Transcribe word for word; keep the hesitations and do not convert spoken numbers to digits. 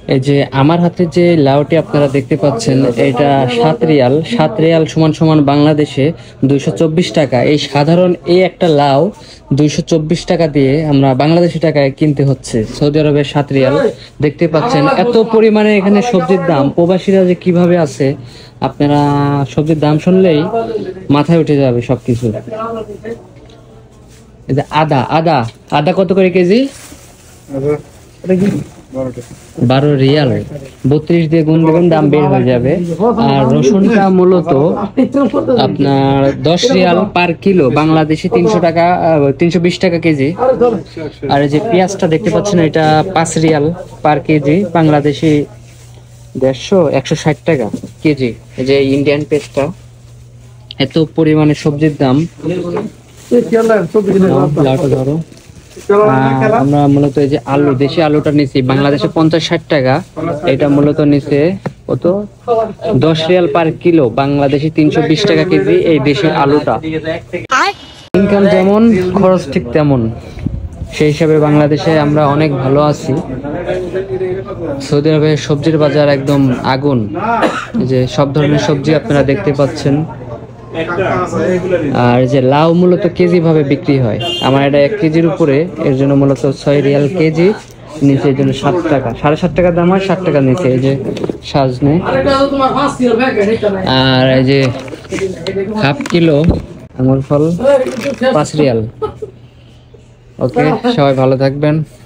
এই যে আমার হাতে যে লাউটি আপনারা দেখতে পাচ্ছেন, এটা সাত রিয়াল। সাত রিয়াল সমান সমান বাংলাদেশে দুইশো চব্বিশ টাকা। এই সাধারণ এই একটা লাউ দুইশো চব্বিশ টাকা দিয়ে আমরা বাংলাদেশি টাকায় কিনতে হচ্ছে। সৌদি আরবের সাত রিয়াল দেখতে পাচ্ছেন। এত পরিমাণে এখানে সবজির দাম, প্রবাসীরা যে কিভাবে আছে আপনারা সবজির দাম শুনলেই মাথায় উঠে যাবে সবকিছু। এই যে আদা আদা আদা কত করে কেজি? বারো রিয়াল। বত্রিশ দিয়ে গুণ দেবেন, দাম বের হয়ে যাবে। আর রসুনটা মূলত আপনার দশ রিয়াল পার কিলো, বাংলাদেশি তিনশো টাকা তিনশো বিশ টাকা কেজি। আর এই যে পেঁয়াজটা দেখতে পাচ্ছেন, এটা পাঁচ রিয়াল পার কেজি, বাংলাদেশি দেড়শো একশো ষাট টাকা কেজি। এই যে ইন্ডিয়ান পেস্টটা। এত পরিমাণে সবজির দাম। লাউটা ধরো। আমরা মূলত এই যে আলু, দেশি আলুটা নিচ্ছি বাংলাদেশে পঞ্চাশ ষাট টাকা, এটা মূলত নিচে কত দশ রিয়াল পার কিলো, বাংলাদেশে তিনশো বিশ টাকা কেজি এই দেশি আলুটা। ইনকাম যেমন খরচ ঠিক তেমন, সেই হিসাবে বাংলাদেশে আমরা অনেক ভালো আছি। সৌদি আরবে সবজির বাজার একদম আগুন। যে সব ধরনের সবজি আপনারা দেখতে পাচ্ছেন। আর যে লাউ মূলত কেজি ভাবে বিক্রি হয়, আমার এটা এক কেজির উপরে, এর জন্য মূলত ছয় রিয়াল কেজি নিচে, এর জন্য সাত টাকা, সাড়ে সাত টাকা দাম হয়, ষাট টাকা নিচে। এই যে সাজনে। আর এই যে হাফ কিলো আঙুর ফল পাঁচ রিয়াল। ওকে, সবাই ভালো থাকবেন।